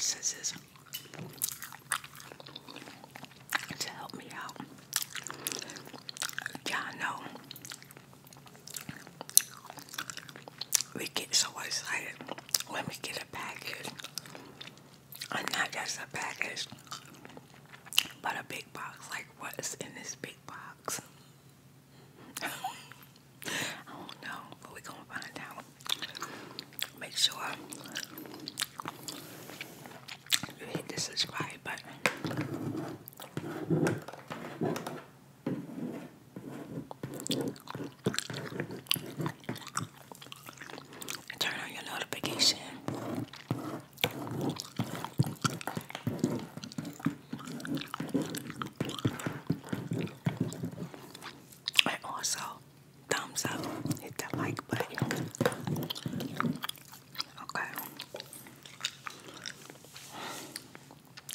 businesses to help me out. Y'all know we get so excited when we get a package, and not just a package, but a big box. Like, what is in this big box? I don't know, but we're gonna find out. Make sure you hit the subscribe button. Turn on your notification. And also, thumbs up. Hit that like button. Okay.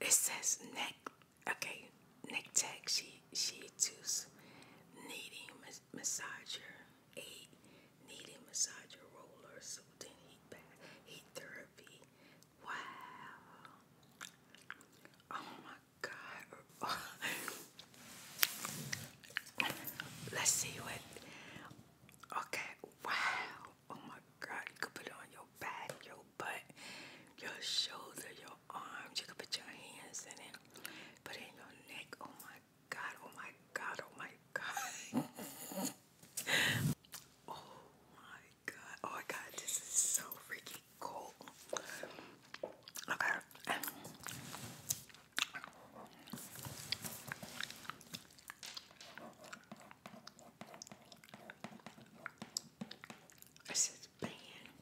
It says neck. Okay, neck tech. She tooth kneading massager, a kneading massager roller, soothing heat bath, heat therapy. Wow. Oh my God. Let's see what. Okay. Wow. Oh my God. You could put it on your back, your butt, your shoulder, your arms. You could put your hands in it. Put it in your neck. Oh my God. Oh my God. Oh my God. Oh my God. Oh my God. This is so freaking cool. Okay. This is band.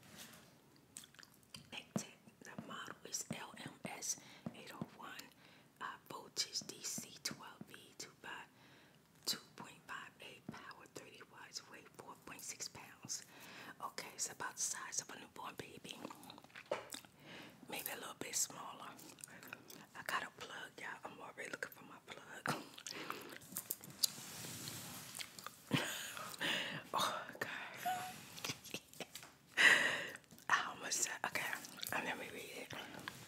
The model is LMS 801, voltage DC 12V 2 by 2.58 power, 30 watts, weight 4.6 pounds. Okay, it's about the size of a newborn baby. Maybe a little bit smaller. I got a plug, y'all. I'm already looking for my plug. Oh, God. How much that? Okay, let me read it.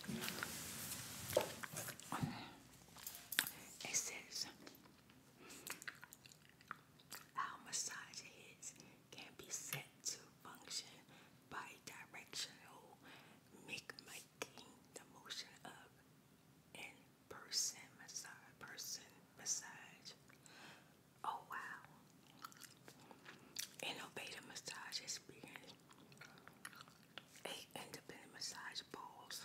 It says, our massage heads can be set to function bi-directional, mimicking the motion of in-person massage. Oh wow. Innovative massage experience. 8 independent massage balls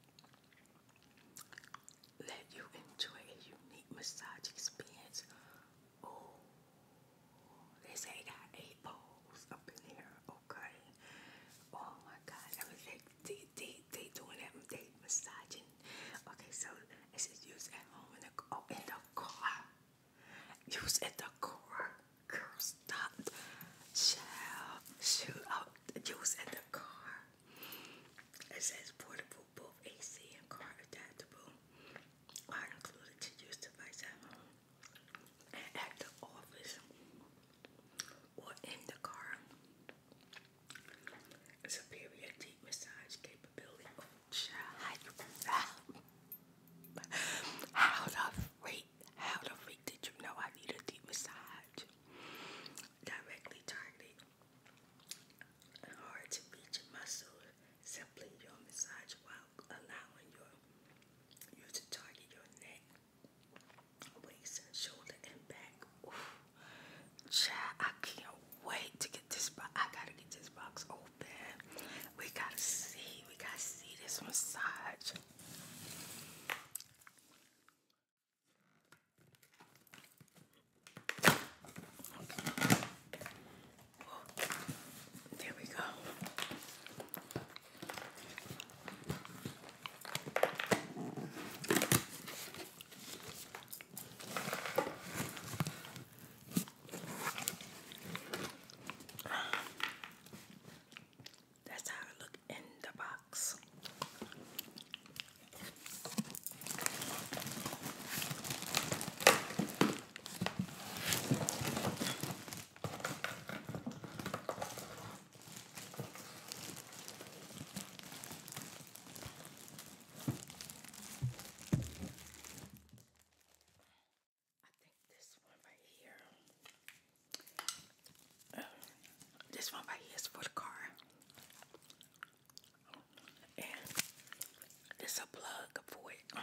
let you enjoy a unique massage experience. Oh, they say I got 8 balls up in here. Okay. Oh my God. I mean, they doing that. They massaging. Okay, so it says use at home in the car. Use at the car. Girl, stop. Child. Shoot out. Use at the car. It says portable, both AC and car adaptable are included to use device at home and at the office or in the car. Superior deep massage capability. Oh, child, how the freak did you know I need a deep massage? Directly targeted and hard to reach muscle. Simply your massage while allowing you to target your neck, waist, shoulder, and back. Ooh. Child, I can't wait to get this box. I gotta get this box open. We gotta see this massage. There we go. That's how it look in the box. I think this one right here. This one right here is for the car. And it's a plug for it.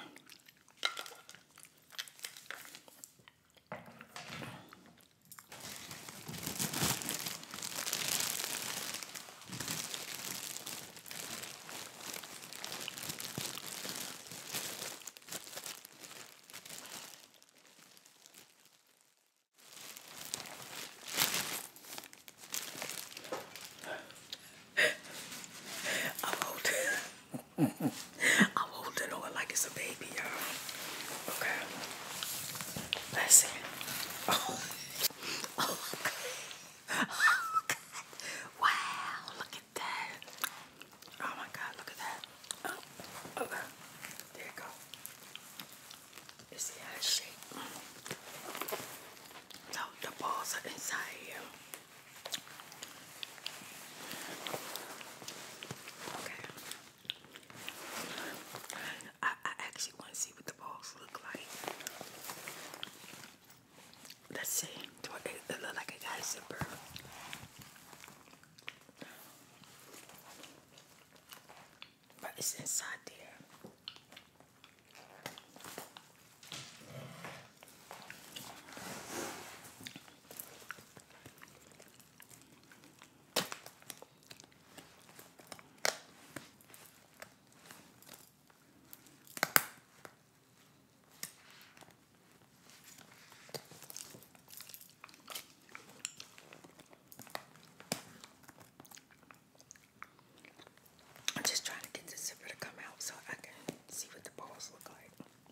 I'm holding on like it's a baby, y'all. Okay. Let's see. Oh. Oh, God. Wow, look at that. Oh my God, look at that. Oh, okay. There you go. see. Do it look like it got a zipper? But it's inside there. I'm just trying to get the zipper to come out so I can see what the balls look like.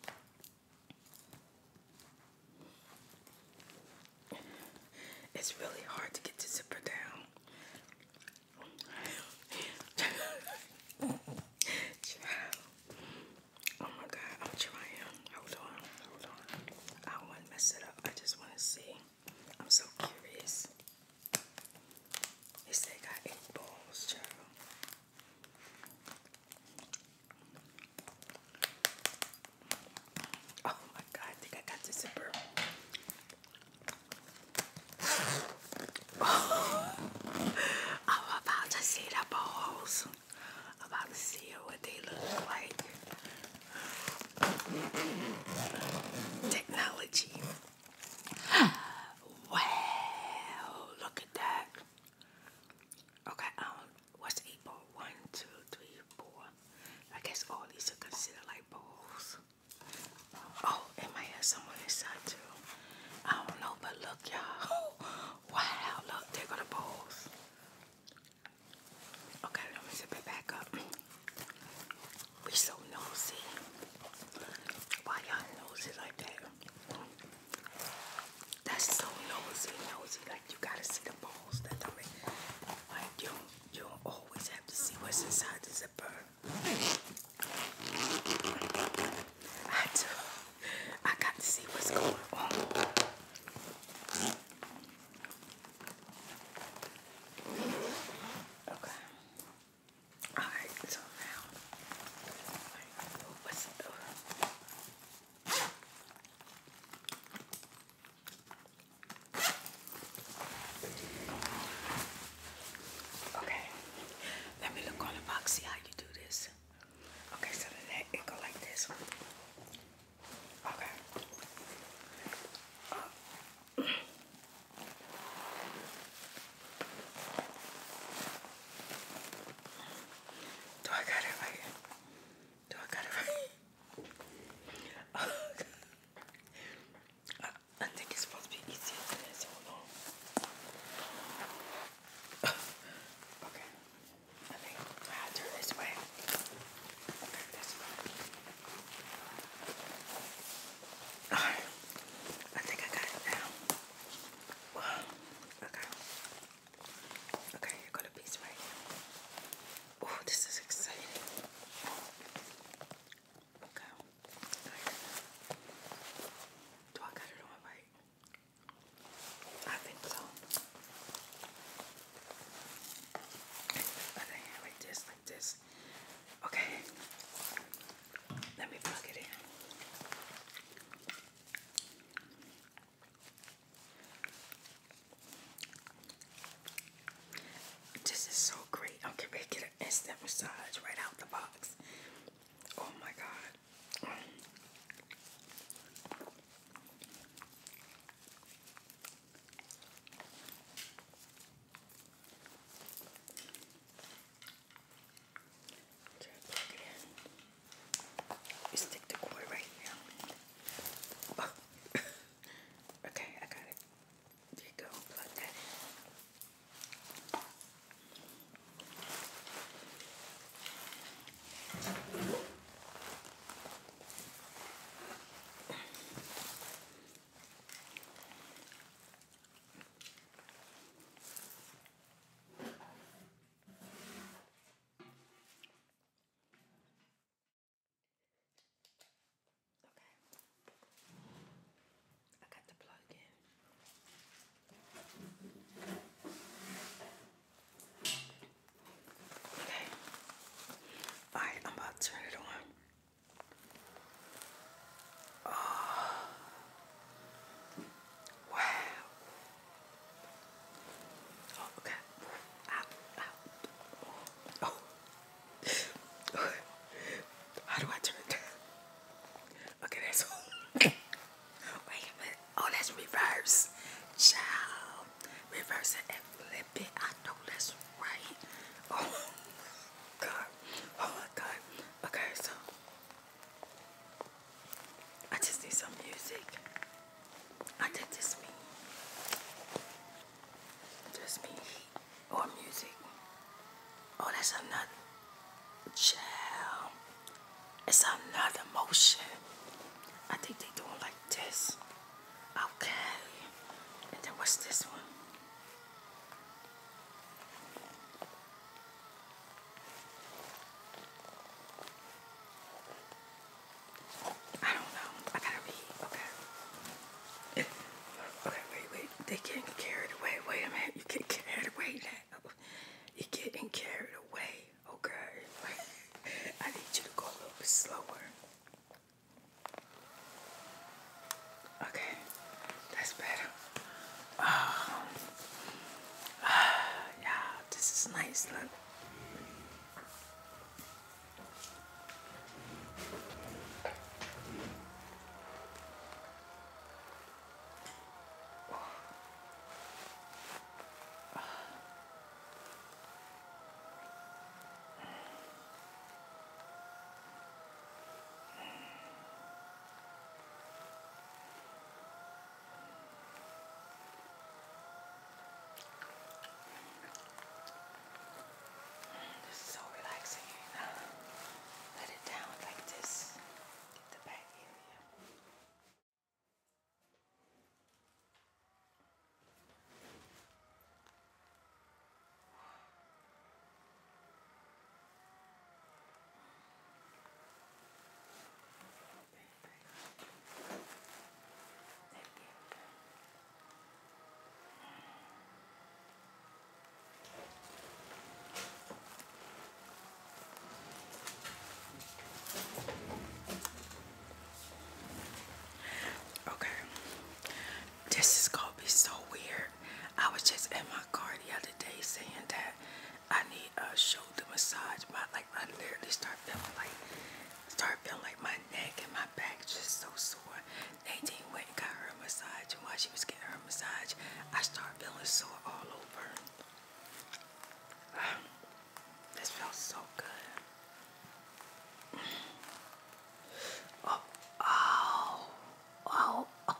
It's really hard to get the zipper down. Oh my God, I'm trying. Hold on. I don't want to mess it up. I just want to see. I'm so curious. They say got 8 balls, child. Oh my God, I think I got the zipper. Oh. it and flip it. I know that's right. Oh God. Oh my God. Okay, so I just need some music. I think this me. Just me or music. Oh, that's another child. It's another motion. I think they doing like this. Okay. And then what's this one? I don't know. I gotta read. Okay. Okay, wait. They getting carried away. Wait a minute. You get carried away now. You're getting carried away. Okay. I need you to go a little bit slower. Okay. That's better. Yeah, this is nice. Look. This is so relaxing. Let it down like this. Get the back area. Okay. This is gonna be so weird. I was just in my car the other day saying that I need a shoulder massage. I literally start feeling like my neck and my back just so sore. Nadine went and got her a massage, and while she was getting her massage, I started feeling sore all over. This felt so good. Oh, oh, oh, oh.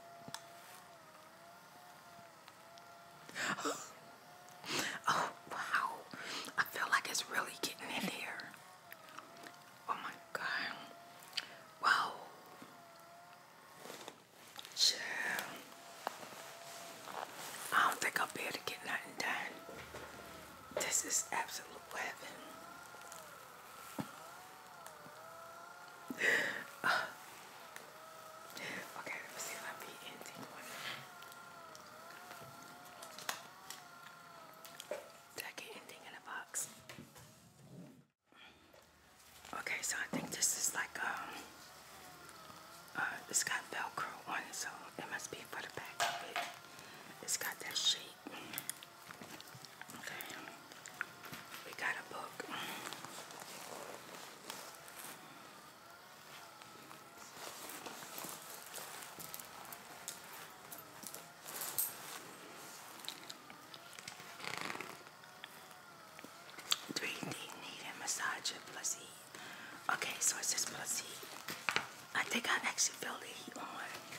Oh, wow. I feel like it's really getting in here. Oh my God. Wow. Chill. I don't think I'll be able to get nothing done. This is absolute heaven. Okay, let me see if I beat anything on it. Did I get anything in the box? Okay, so I think this is like it's got Velcro on it, so it must be for the back of it. It's got that shape. Okay, we got a book. Need a massager plus heat. Okay, so it says plus heat. I think I actually feel the heat on.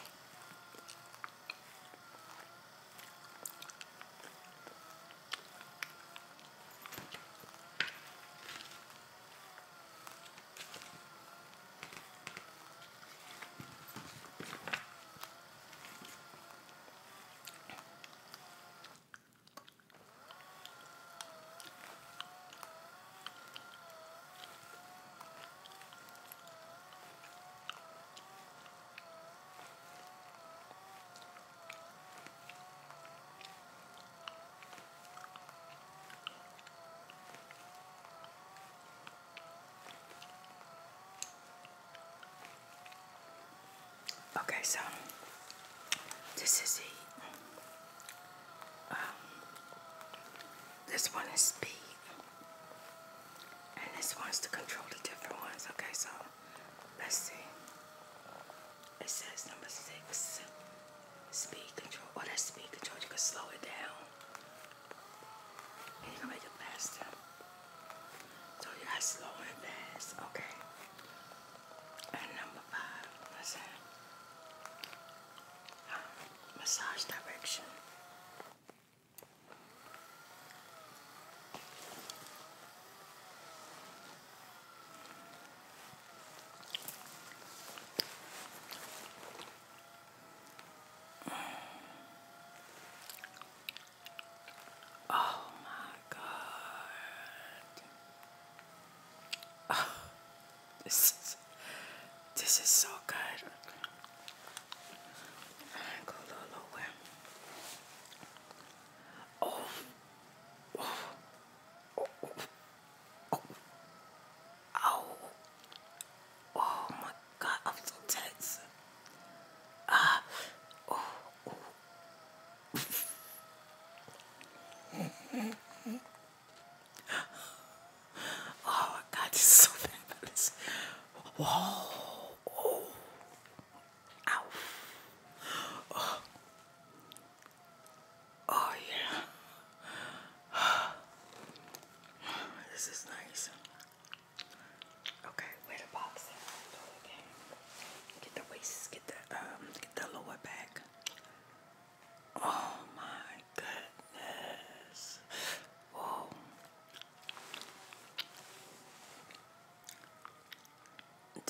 Okay, so this is heat. This one is speed, and this one's to control the different ones. Okay, so let's see. It says number 6, speed control. Oh, that's speed control. You can slow it down.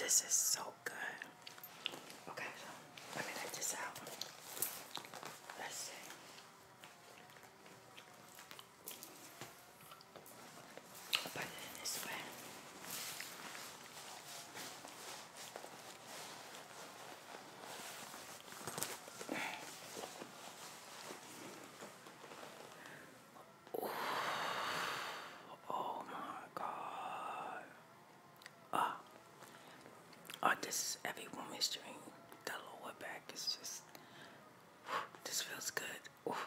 This is so good. Okay, so let me let this out. Let's see. Put it in this way. Oh my God. Oh, this is every woman's dream. The lower back is just, this feels good. Ooh.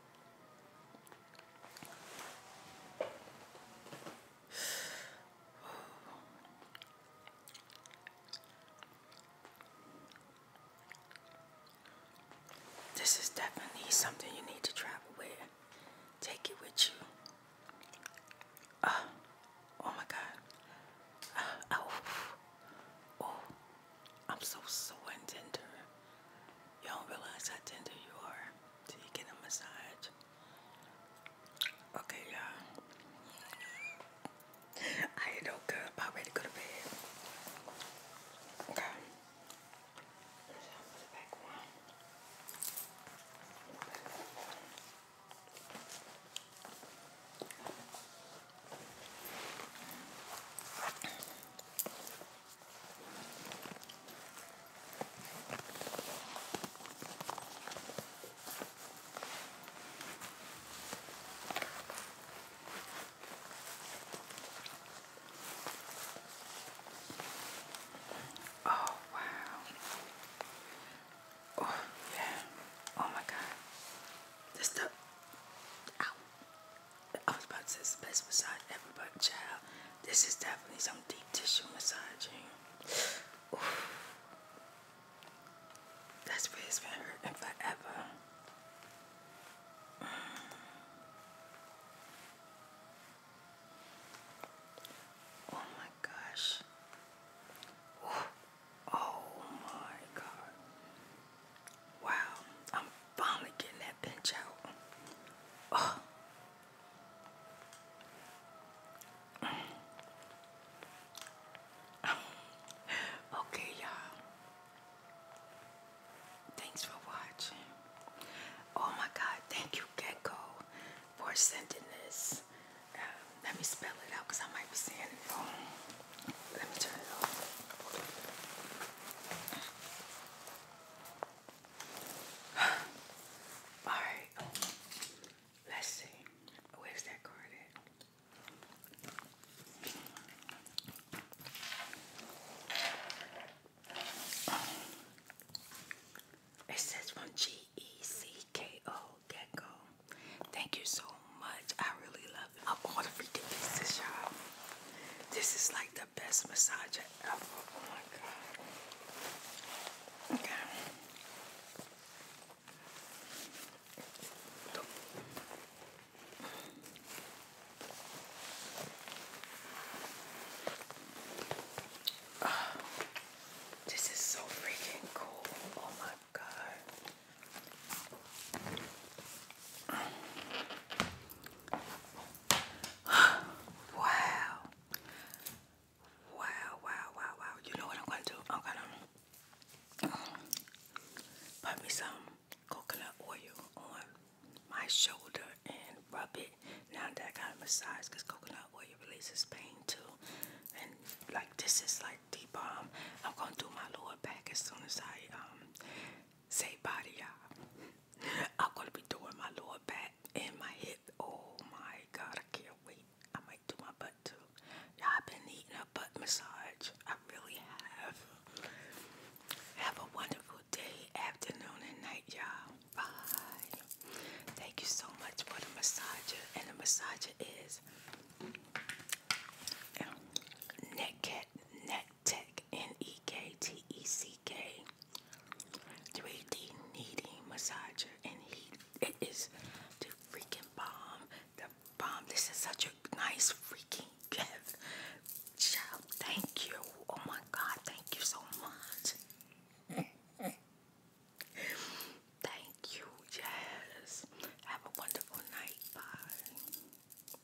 This is definitely something you need to travel with. Take it with you. Oh my God. Oh, oh, I'm so sore and tender. You don't realize how tender you are till you get a massage. Okay, y'all. I ain't no good. About ready to go to bed. Okay. Put it back on. Oh, wow. Oh, yeah. Oh, my God. This the, ow. I was about to say it's the best massage ever, but child, this is definitely some deep tissue massaging. Oof. That's where it's been hurting forever. Oh my gosh. Ooh. Oh my God. Wow. I'm finally getting that pinch out. Oh. Okay, y'all. Thanks for watching. Oh my God. Thank you, Gecko, for sending this. Let me spell it out because I might be saying it wrong. Let me turn it off. Alright. Let's see. Where's that card at? It says from Gecko, Gecko. Thank you so much. I really love it. I ordered freaking pieces, y'all. This is like the best massager ever. Oh my God. Okay. This is so freaking cool. Oh my God. Wow. Wow, wow, wow, wow. You know what I'm going to do? I'm going to put me some coconut oil on my shoulder and rub it. Now that I got a massage, because coconut oil releases pain too. And like this is like deep balm. I'm going to do my lower back as soon as I say bye to y'all.